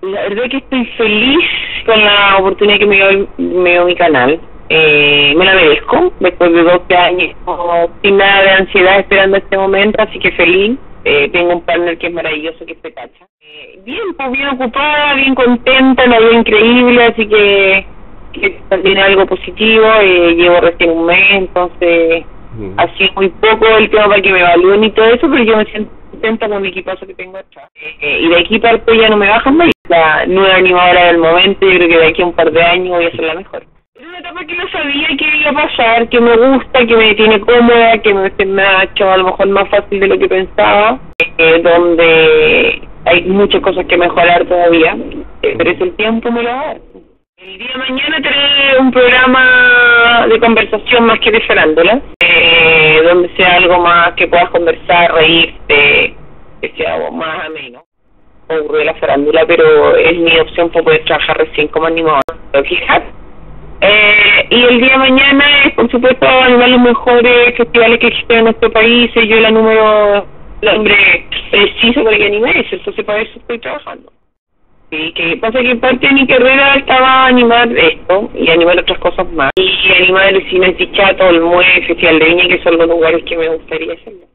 La verdad que estoy feliz con la oportunidad que me dio mi canal. Me la merezco, después de 12 años sin nada de ansiedad esperando este momento, así que feliz. Tengo un partner que es maravilloso, que es Petacha. Bien, pues bien ocupada, bien contenta, una vida increíble, así que también algo positivo. Llevo recién un mes, entonces ha sido muy poco el tema para que me evalúen y todo eso, pero yo me siento contenta con mi equipazo que tengo atrás. Y de aquí parte ya no me bajan más. La nueva animadora del momento, yo creo que de aquí a un par de años voy a ser la mejor. Es una etapa que no sabía que iba a pasar, que me gusta, que me tiene cómoda, que me ha hecho a lo mejor más fácil de lo que pensaba, donde hay muchas cosas que mejorar todavía, pero es el tiempo me lo va a dar. El día de mañana tendré un programa de conversación más que de farándula, donde sea algo más que puedas conversar, reírte, que sea algo más ameno. Ocurre la farándula, pero es mi opción para poder trabajar recién como animador. Y el día de mañana es, por supuesto, animar los mejores festivales que existen en nuestro país. Y yo el hombre preciso para que anime eso, entonces para eso estoy trabajando. Y que pasa que parte de mi carrera estaba animar esto y animar otras cosas más. Y animar el cine Chichato, el MUE, Festival de Viña, que son los lugares que me gustaría hacerlo.